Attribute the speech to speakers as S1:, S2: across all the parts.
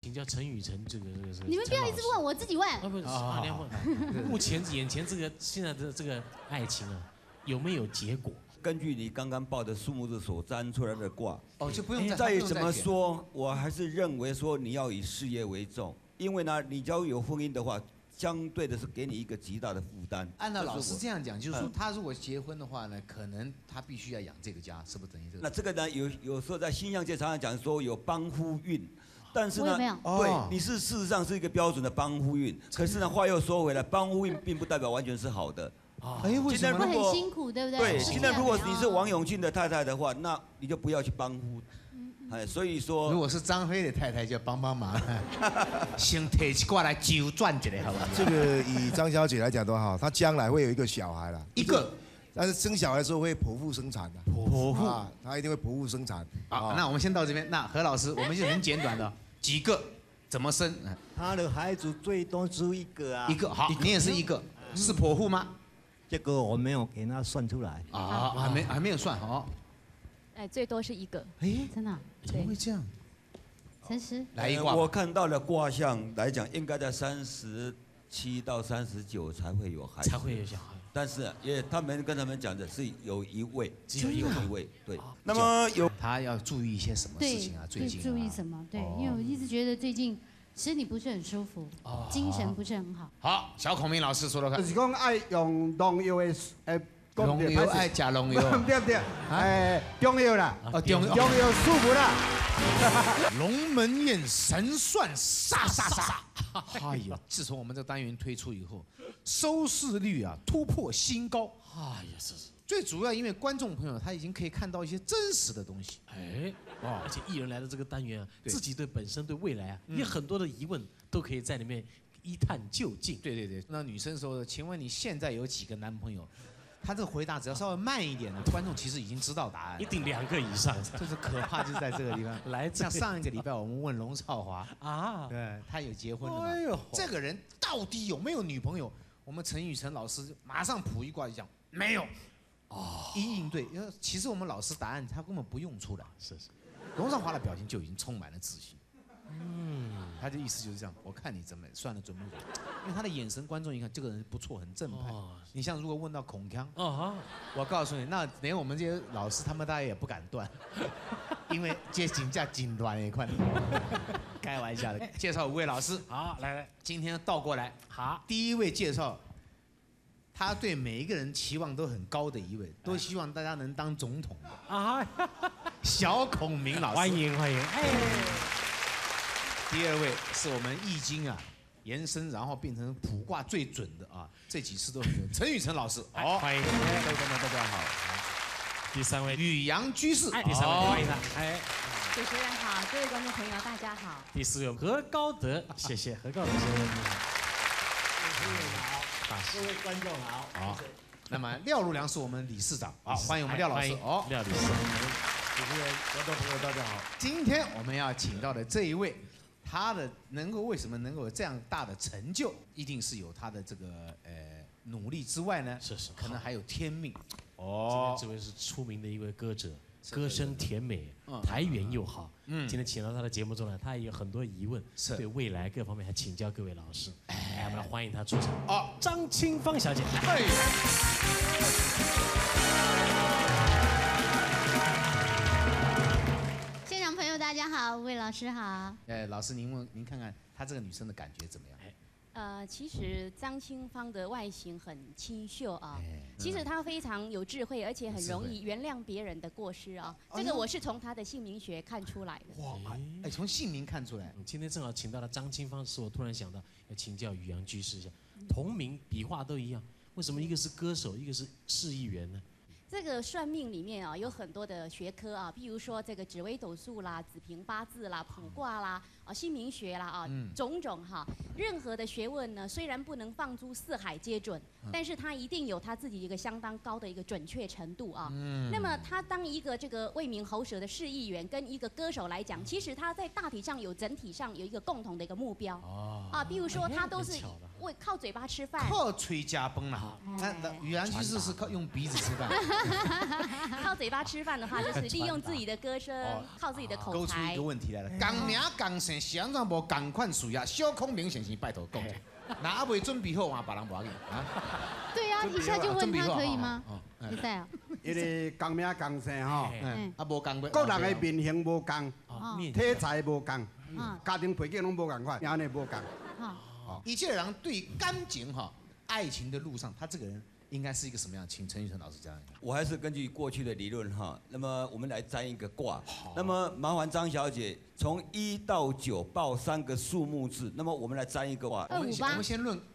S1: 请教陈雨辰这个。
S2: 你们不要一直问，我自己问。
S1: 啊不是啊，你要问。目前眼前这个现在的这个爱情啊，有没有结果？
S3: 根据你刚刚报的数目字所占出来的卦，
S4: 就不用
S3: 再怎么说，我还是认为说你要以事业为重，因为呢，你只要有婚姻的话，相对的是给你一个极大的负担。
S4: 按照老师这样讲，就是说他如果结婚的话呢，可能他必须要养这个家，是不是等于这个？
S3: 那这个呢，有时候在星象界常常讲说有帮夫运。但是呢，
S2: 对，
S3: 你是事实上是一个标准的帮夫运，可是呢，话又说回来，帮夫运并不代表完全是好的。
S2: 为什么？会很辛苦，对不对？
S3: 对，现在如果你是王永庆的太太的话，那你就不要去帮夫。所以说，
S4: 如果是张飞的太太，就帮忙，先提一挂来周转一下，好吧？
S5: 这个以张小姐来讲的话，她将来会有一个小孩啦，
S4: 一个，
S5: 但是生小孩的时候会剖腹生产的，
S4: 剖腹
S5: 啊，她一定会剖腹生产。
S4: 好，那我们先到这边。那何老师，我们就很简短的几个怎么生？
S6: 他的孩子最多只一个啊，
S4: 一个好，你也是一个，是剖腹吗？
S6: 这个我没有给他算出来
S4: 啊，还没有算好。
S7: 哎，最多是一个。
S2: 哎，真的？
S4: 怎么会这样？
S2: 诚实。
S4: 来一卦。
S3: 我看到的卦象来讲，应该在37到39才会有孩子，
S1: 才会有小孩。
S3: 但是他们跟他们讲的是有一位，
S1: 只有一
S3: 位，对。那么
S4: 他要注意一些什么事情啊？最近
S2: 注意什么？对，因为我一直觉得最近身体不是很舒服，精神不是很好。
S4: 好，小孔明老师说了看。
S8: 就是讲爱用农药的，
S4: 农药爱加农药。
S8: 对不对？中药啦，中药舒服啦。
S4: 龙门宴神算杀！哎呦，自从我们这单元推出以后，收视率啊突破新高。
S1: 哎呀，是。
S4: 最主要因为观众朋友他已经可以看到一些真实的东西。
S1: 而且艺人来的这个单元啊，自己对本身对未来啊，有很多的疑问都可以在里面一探究竟。
S4: 对。那女生说：“请问你现在有几个男朋友？”他这个回答只要稍微慢一点呢，观众其实已经知道答案，
S1: 一定2个以上。
S4: 就是可怕，就在这个地方。像上一个礼拜我们问龙少华啊，对他有结婚了吗？哎呦，这个人到底有没有女朋友？我们陈雨辰老师马上卜一卦就讲没有。一应对，因为其实我们老师答案他根本不用出来。
S1: 是。
S4: 龙少华的表情就已经充满了自信。他的意思就是这样，我看你怎么算的准不准？因为他的眼神，观众一看这个人不错，很正派。你像如果问到孔锵，我告诉你，那连我们这些老师他们大家也不敢断，因为这请假紧端一块。开玩笑的，介绍5位老师。
S1: 好，来，
S4: 今天倒过来。好，第一位介绍，他对每一个人期望都很高的一位，都希望大家能当总统的小孔明老师。
S1: 欢迎。
S4: 第二位是我们易经啊延伸，然后变成卜卦最准的啊，这几次都很准。陈雨辰老师，
S1: 欢迎各位观众，大家好。第3位
S4: 宇阳居士，
S1: 第3位欢迎他。
S7: 主持人好，各位观众朋友大家好。
S1: 第4位何高德，谢谢何高德先生，你好。
S6: 各位观众好。
S4: 好，那么廖如良是我们理事长，好，欢迎我们廖老师。
S1: 廖理事。
S6: 主持人、观众朋友大家好。
S4: 今天我们要请到的这一位。他的为什么能够有这样大的成就，一定是有他的这个努力之外呢，
S1: 是
S4: 可能还有天命。
S1: 这位是出名的一位歌者，歌声甜美，台源又好。今天请到他的节目中来，他也有很多疑问，对未来各方面还请教各位老师。我们来欢迎他出场。张清芳小姐。
S2: 大家好，魏老师好。
S4: 老师您看看她这个女生的感觉怎么样？
S7: 其实张清芳的外形很清秀啊，其实她非常有智慧，而且很容易原谅别人的过失啊。这个我是从她的姓名学看出来的。
S4: 哇，从姓名看出来。
S1: 今天正好请到了张清芳，使我突然想到要请教宇阳居士一下，同名笔画都一样，为什么一个是歌手，一个是市议员呢？
S7: 这个算命里面啊，有很多的学科啊，譬如说这个紫微斗数啦、子平八字啦、卜卦啦、姓名学啦啊，种种哈，任何的学问呢，虽然不能放诸四海皆准，但是它一定有它自己一个相当高的一个准确程度啊。那么他当一个这个为民喉舌的市议员跟一个歌手来讲，其实他在大体上整体上有一个共同的一个目标啊，譬如说他都是靠嘴巴吃饭。
S4: 靠嘴加崩了。那语言其实是靠用鼻子吃饭。
S7: 靠嘴巴吃饭的话，就是利用自己的歌声，靠自己的口才。
S4: 勾出一个问题来了，讲名讲姓，是安怎无同款事业？小孔明先生拜托讲者。那还未准备好，换别人无要紧啊。
S2: 对啊，一下就问他可以吗？可以啊。
S8: 因为讲名讲姓吼，
S4: 啊无共，
S8: 各人的面型无共，体裁无共，家庭背景拢无共款，安尼无共。
S4: 一切人对感情哈，爱情的路上，他这个人应该是一个什么样？请陈玉成老师讲一下。
S3: 我还是根据过去的理论哈，那么我们来占一个卦。那么麻烦张小姐从1到9报3个数目字，那么我们来占一个卦。
S4: 我们先论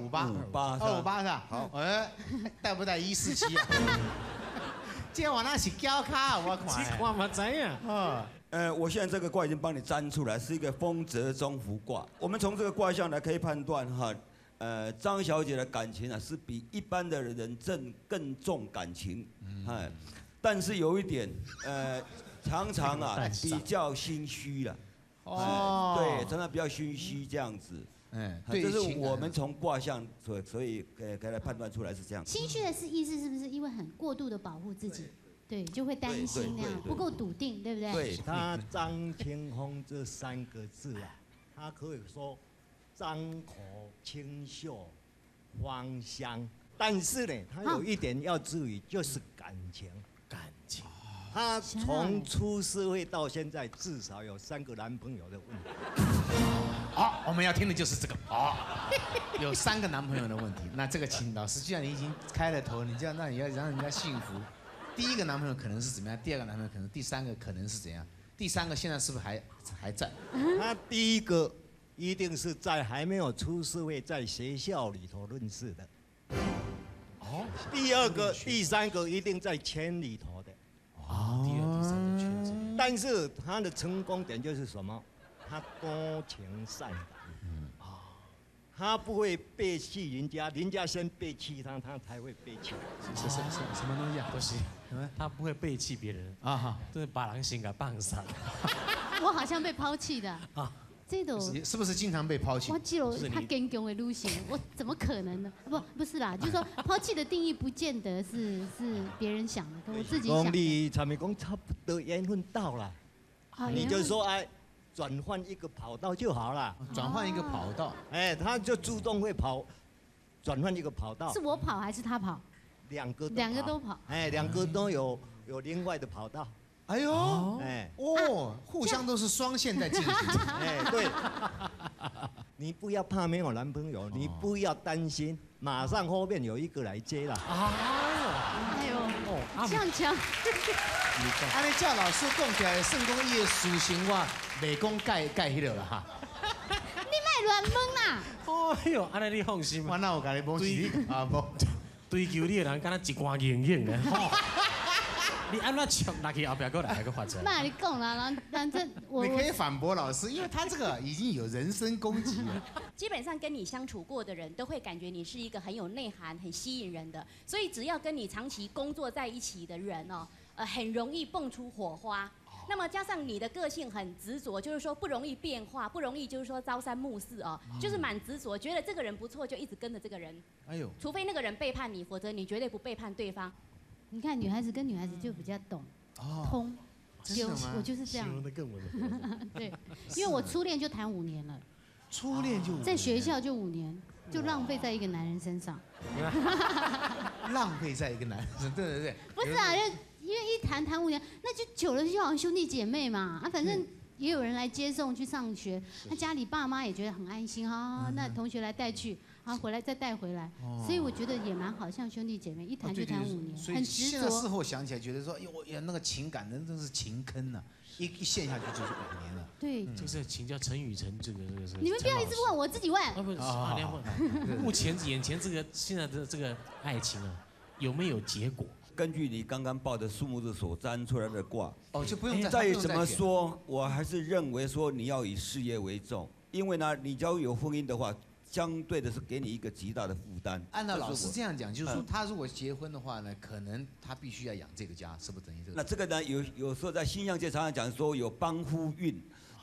S4: 258是吧？好，带不带147啊？这玩意是胶卡，我看。
S1: 这看嘛知呀。
S3: 我现在这个卦已经帮你占出来，是一个丰泽中孚卦。我们从这个卦象来可以判断哈，张小姐的感情啊是比一般的人更重感情，但是有一点，常常啊比较心虚了。对，常常比较心虚这样子。这是我们从卦象所以可以来判断出来是这样。
S2: 心虚的意思是不是因为很过度的保护自己？对，就会担心那样，不够笃定，对不对？
S6: 对，他张清风这3个字啊，他可以说张口清秀、芳香，但是呢，他有一点要注意，就是感情。
S1: 感情。
S6: 他从出社会到现在，至少有3个男朋友的问题。
S4: 好，我们要听的就是这个。有3个男朋友的问题。那这个请老师，既然你已经开了头，你这样，那你要让人家幸福。第1个男朋友可能是怎么样？第2个男朋友可能，第3个可能是怎样？第3个现在是不是还在？
S6: 他第1个一定是在还没有出社会，在学校里头认识的。第2个、第3个一定在圈里头的。
S1: 第2、第3个圈子。
S6: 但是他的成功点就是什么？他多情善感。他不会背弃人家，人家先背弃他，他才会背弃。
S4: 什么东西啊？
S1: 不是，他不会背弃别人啊，都是把人心给放上。
S2: 我好像被抛弃的啊，这种
S4: 是不是经常被抛弃？
S2: 我记得他坚强的路线，我怎么可能呢？不是啦，就是说抛弃的定义不见得是别人想的，跟我自己想的。
S6: 你才没讲差不多缘分到了，你就说哎。转换一个跑道就好了。
S4: 转换一个跑道，
S6: 他就自动会跑，转换一个跑道。
S2: 是我跑还是他跑
S6: ？2个
S2: 都跑。
S6: 2个都有另外的跑道。
S4: 哎呦，互相都是双线在进行。
S6: 对。你不要怕没有男朋友，你不要担心，马上后面有一个来接了。
S2: 哎呦，这样讲。
S4: 安尼叫老师讲起来，算讲伊的事情我袂讲盖迄落啦哈。
S2: 你莫乱问啦。
S1: 哎呦，安尼你放心。
S4: 我哪有甲你摸起你啊无？
S1: 追求你的人，敢若一罐硬硬的。你安怎抢拿去后边过来个发出来？
S2: 那你讲啦，反正我。
S4: 你可以反驳老师，因为他这个已经有人身攻击了。
S7: 基本上跟你相处过的人都会感觉你是一个很有内涵、很吸引人的，所以只要跟你长期工作在一起的人哦。很容易蹦出火花，那么加上你的个性很执着，就是说不容易变化，不容易就是说朝三暮四哦，就是蛮执着，觉得这个人不错就一直跟着这个人。哎呦，除非那个人背叛你，否则你绝对不背叛对方。
S2: 你看女孩子跟女孩子就比较懂，通，我就是这样。
S1: 形容得更稳了。
S2: 对，因为我初恋就谈5年了。
S4: 初恋就5年。
S2: 在学校就5年，就浪费在一个男人身上。
S4: 浪费在一个男人身上，对。
S2: 不是啊，因为一谈5年，那就久了就好像兄弟姐妹嘛，反正也有人来接送去上学，那家里爸妈也觉得很安心啊，那同学来带去，回来再带回来，所以我觉得也蛮好，像兄弟姐妹一谈就谈5年，很执着。
S4: 现在事后想起来，觉得说，哟，那个情感真是情坑呐，一陷下去就是5年了。
S2: 对，
S1: 这是请教陈雨辰，这个是。
S2: 你们不要一直问，我自己问。
S1: 不是，你要问。目前眼前现在的这个爱情啊，有没有结果？
S3: 根据你刚刚报的数目字所占出来的卦，
S4: 就不用
S3: 再怎么说，我还是认为说你要以事业为重，因为呢，你只要有婚姻的话，相对的是给你一个极大的负担。
S4: 按照老师这样讲，就是说他如果结婚的话呢，可能他必须要养这个家，是不是等于这个？
S3: 那这个呢，有时候在星象界常常讲说有帮夫运，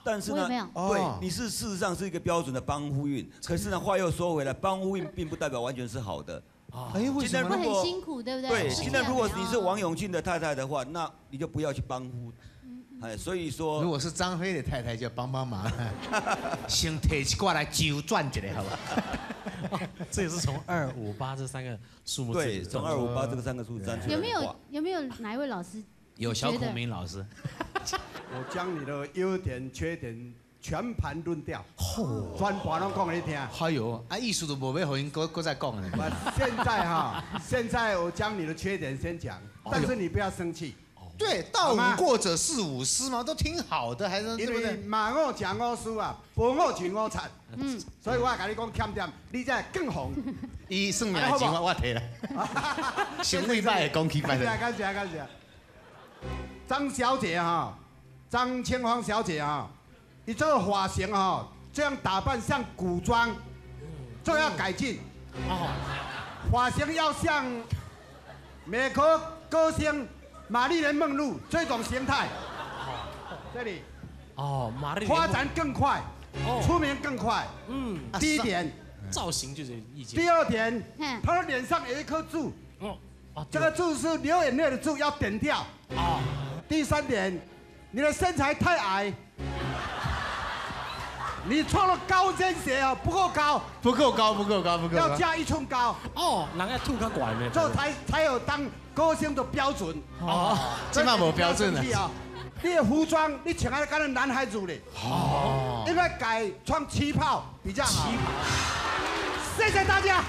S3: 但是呢，对，你是事实上是一个标准的帮夫运，可是呢，话又说回来，帮夫运并不代表完全是好的。
S2: 哎，为什么？会很辛苦，对不对？
S3: 对，现在如果你是王永庆的太太的话，那你就不要去帮夫。哎，所以说，
S4: 如果是张飞的太太，就帮忙，先提一挂来周转一下，好吧？
S1: 这也是从258这3个数目字。
S3: 对，从258这个3个数字占出来。
S2: 有没有哪一位老师？
S4: 有小孔明老师。
S8: 我将你的优点、缺点全盘论掉，全盘拢讲给你听。
S4: 哎呦，艺术都无要和您搁再讲呢。
S8: 现在我将你的缺点先讲，但是你不要生气。
S4: 对，道无过者是无师嘛，都挺好的，还是对不对？
S8: 骂我讲我输啊，无我就我惨。所以我跟你讲欠点，你才更红。
S4: 伊算命钱我摕了，先尾摆讲起摆。
S8: 感谢。张小姐哈，张千芳小姐哈，你这个发型哈，这样打扮像古装，这要改进。发型要像美国歌星。玛丽莲梦露这种形态，这里
S1: 玛丽莲
S8: 发展更快，出名更快。第一点，
S1: 造型就是意见。
S8: 第二点，他的脸上有一颗痣，这个痣是流眼泪的痣，要点掉。第三点，你的身材太矮，你穿了高跟鞋不够高，要加1寸高。
S1: 人家吐较管的，
S8: 这才有当歌星的标准。
S4: 这嘛无标准啊！
S8: 你的服装你穿得跟男孩子嘞。应该改穿旗袍比较好。谢谢大家。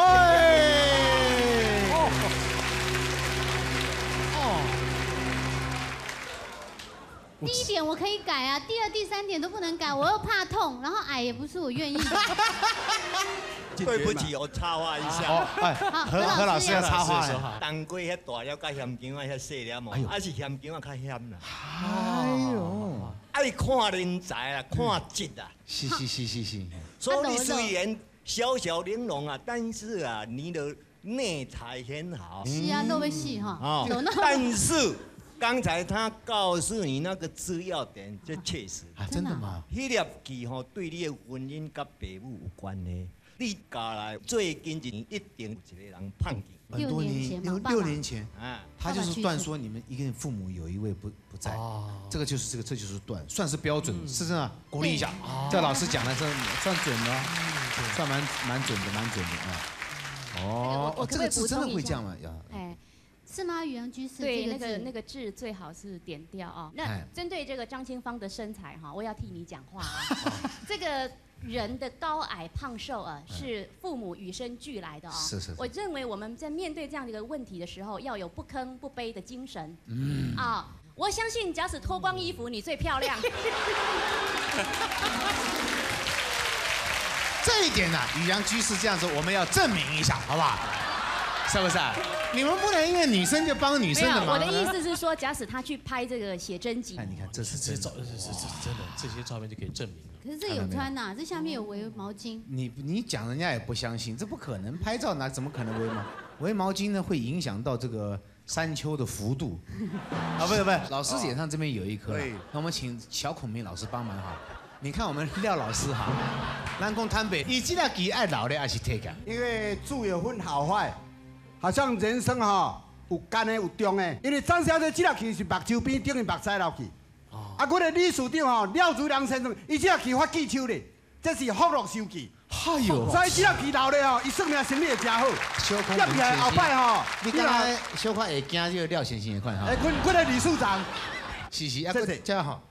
S2: 第一点我可以改啊，第二、第三点都不能改，我又怕痛，然后矮也不是我愿意的。
S6: 对不起，我插话一下。
S4: 何老师要插话。
S6: 当归遐大了，甲咸姜啊遐细了嘛，还是咸姜啊较咸啦。
S4: 哎呦，
S6: 爱看人才啊，看质啊。
S4: 是。
S6: 所以你虽然小小玲珑啊，但是啊，你的内材很好。
S2: 是啊，都会细哈。
S6: 但是。刚才他告诉你那个资料点，这确实
S4: 真的吗？
S6: 迄粒记对你的婚姻跟父母有关的。你家来最近一年一定有一个人胖去。
S4: 6年前，他就是断说你们一个人父母有一位不在，这就是断，算是标准，是真的，鼓励一下。这老师讲的这算准了，算蛮准的这个字真的会这样吗？
S2: 是吗？宇阳居士
S7: 对那个痣最好是点掉啊。那针对这个张清芳的身材哈，我要替你讲话啊。这个人的高矮胖瘦啊，是父母与生俱来的啊。
S4: 是。
S7: 我认为我们在面对这样的一个问题的时候，要有不吭不卑的精神。我相信，假使脱光衣服，你最漂亮。
S4: 这一点呢，宇阳居士这样说，我们要证明一下，好不好？是不是？你们不能因为女生就帮女生的忙。
S7: 我的意思是说，假使他去拍这个写真集，
S4: 你看这是真的，
S1: 真的，这些照片就可以证明了。
S2: 可是这有穿呐，这下面有围毛巾。
S4: 你讲人家也不相信，这不可能，拍照怎么可能围毛？围毛巾呢会影响到这个山丘的幅度。不是，老师脸上这边有一颗，那我们请小孔明老师帮忙哈。你看我们廖老师哈，咱讲坦白，伊这个鸡爱老的还是退干？
S8: 因为痣有分好坏。好像人生有干的有中的，因为张小姐这粒气是目睭边顶的目屎流去。我的理事长廖主良先生，伊这粒气发记手咧，这是福禄寿气。
S4: 哎呦！
S8: 所以这粒气流咧伊算命生理会真好。接起来后摆
S4: 你刚才小可会惊这个廖先生的款哈？
S8: 我的理事长。
S4: 是，这样好。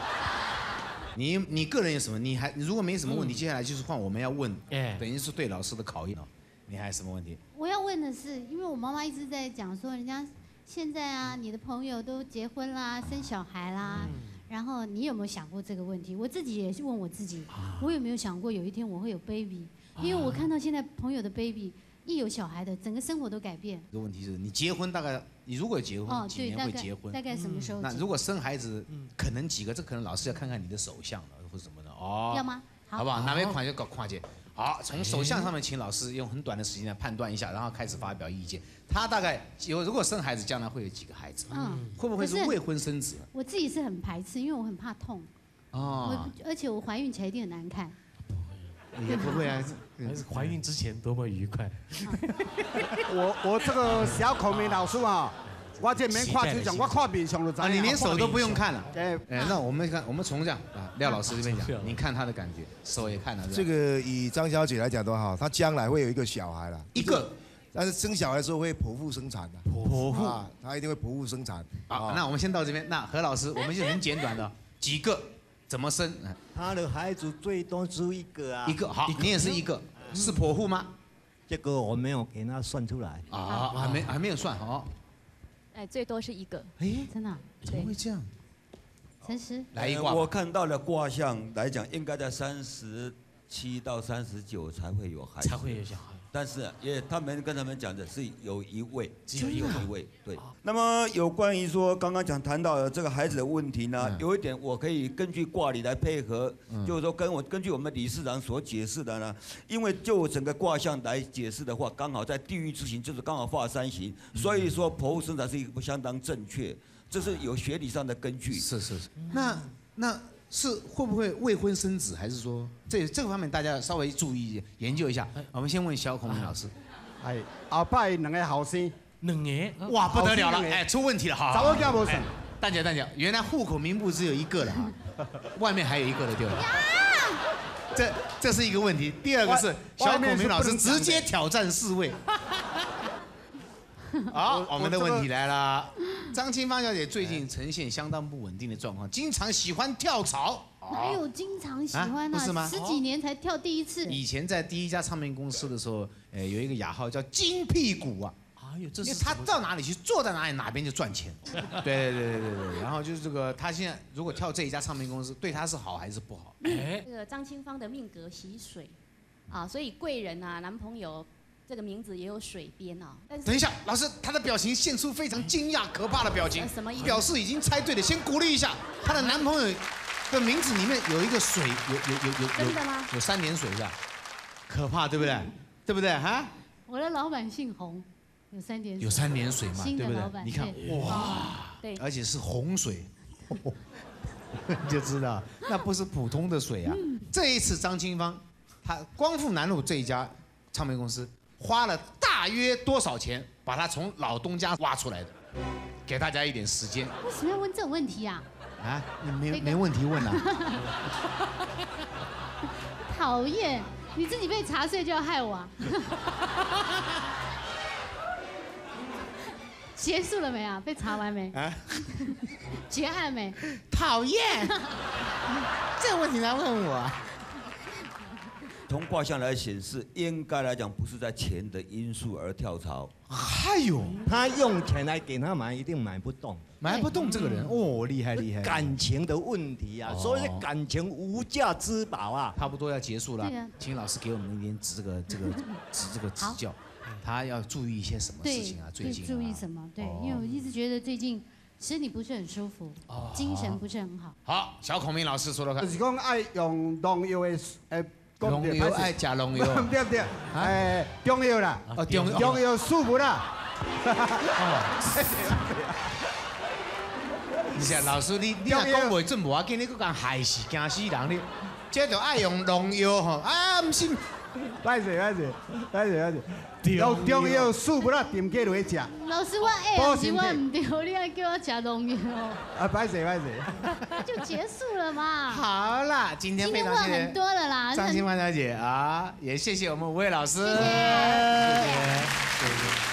S4: 你个人有什么？你如果没什么问题，接下来就是换我们要问，等于是对老师的考验哦。你还有什么问题？
S2: 我要问的是，因为我妈妈一直在讲说，人家现在啊，你的朋友都结婚啦、生小孩啦，然后你有没有想过这个问题？我自己也是问我自己，我有没有想过有一天我会有 baby？因为我看到现在朋友的 baby 一有小孩的，整个生活都改变。
S4: 这个问题是你结婚大概，你如果结婚几年会结婚？
S2: 大概什么时候？
S4: 那如果生孩子，可能几个？这可能老师要看看你的手相了，或者什么的哦。
S2: 要吗？
S4: 好不好？哪边款就搞跨界。好，从手相上面请老师用很短的时间来判断一下，然后开始发表意见。他大概如果生孩子，将来会有几个孩子？会不会是未婚生子？
S2: 我自己是很排斥，因为我很怕痛。 哦，而且我怀孕起来一定很难看。
S4: 也不会啊，
S1: 还是怀孕之前多么愉快。
S8: 我这个小孔明老师啊，我这没看就讲，我看面相就知道。
S4: 你连手都不用看了。那我们看，我们从这样啊，廖老师这边讲，你看他的感觉，手也看了。
S5: 这个以张小姐来讲的话，她将来会有一个小孩了，
S4: 一个，
S5: 但是生小孩的时候会剖腹生产的。
S4: 剖腹
S5: 啊，她一定会剖腹生产。
S4: 好，那我们先到这边。那何老师，我们就很简短的几个。怎么生？
S6: 他的孩子最多只一个啊。
S4: 一个好，你也是一个，是剖腹吗？
S6: 这个我没有给他算出来。
S4: 啊，还没有算好。
S7: 哎，最多是一个。
S4: 哎，
S2: 真的？
S4: 怎么会这样？
S2: 陈师，
S4: 来一卦。
S3: 我看到的卦象来讲，应该在37到39才会有孩子。
S1: 才会有小孩。
S3: 但是他们跟他们讲的是有一位，
S1: 只有一
S3: 位，对。那么有关于说刚刚谈到的这个孩子的问题呢，有一点我可以根据卦理来配合，就是说根据我们理事长所解释的呢，因为就整个卦象来解释的话，刚好在地狱之行就是刚好化三行，所以说剖腹生产是一个相当正确，这是有学理上的根据。
S4: 是。那是会不会未婚生子，还是说这个方面大家稍微注意研究一下？我们先问小孔明老师。
S8: 哎，后摆两个后生
S1: ，2个，
S4: 哇，不得了了，哎，出问题了，好。
S8: 查某囝无算。
S4: 蛋姐，原来户口名簿只有一个了哈，外面还有一个的对吧？这是一个问题。第二个是小孔明老师直接挑战4位。好，我们的问题来了。张清芳小姐最近呈现相当不稳定的状况，经常喜欢跳槽。
S2: 哪有经常喜欢
S4: 不是吗
S2: ？10几年才跳第一次。
S4: 以前在第一家唱片公司的时候，有一个雅号叫金屁股啊。
S1: 哎呦，这是
S4: 他到哪里去，坐在哪里哪边就赚钱。对。然后就是这个，他现在如果跳这一家唱片公司，对他是好还是不好？
S7: 这个张清芳的命格喜水，啊，所以贵人啊，男朋友。这个名字也有水边啊。
S4: 等一下，老师，他的表情现出非常惊讶、可怕的表情，
S7: 什么意思？
S4: 表示已经猜对了，先鼓励一下。她的男朋友的名字里面有一个水，有
S7: 真的吗？
S4: 有3点水是吧？可怕，对不对？对不对？哈？
S2: 我的老板姓洪，有3点水。
S4: 有3点水嘛，对不对？你看，哇，
S7: 对，
S4: 而且是洪水，就知道那不是普通的水啊。这一次张清芳，她光复南路这一家唱片公司。花了大约多少钱把他从老东家挖出来的？给大家一点时间。
S2: 为什么要问这种问题啊？
S4: 啊，你没问题问啊？
S2: 讨厌，你自己被查税就要害我啊！结束了没啊？被查完没？啊？结案没？
S4: 讨厌！这个问题来问我啊？
S3: 从卦象来显示，应该来讲不是在钱的因素而跳槽。
S4: 还有，
S6: 他用钱来给他买，一定买不动。
S4: 买不动这个人，哦，厉害。
S6: 感情的问题啊，所以感情无价之宝啊。
S4: 差不多要结束了，请老师给我们一点指教。他要注意一些什么事情啊？最近
S2: 注意什么？对，因为我一直觉得最近身体不是很舒服，精神不是很好。
S4: 好，小孔明老师说说看。
S8: 就是讲爱用农药的
S4: 农药爱吃农药，
S8: 对，中药啦，中药素物啦。
S4: 你想老师，你若讲袂准无要紧，你佫讲害死惊死人你，这就爱用农药吼，啊唔是。
S8: 歹势，用中药素物啦，炖鸡落去食。
S2: 老师，我是我唔对，你还叫我吃农药。
S8: 啊，歹势。
S2: 那就结束了嘛。
S4: 好啦，今天非常谢谢
S2: 很多了啦，
S4: 张清芳小姐啊，也谢谢我们5位老师。谢谢。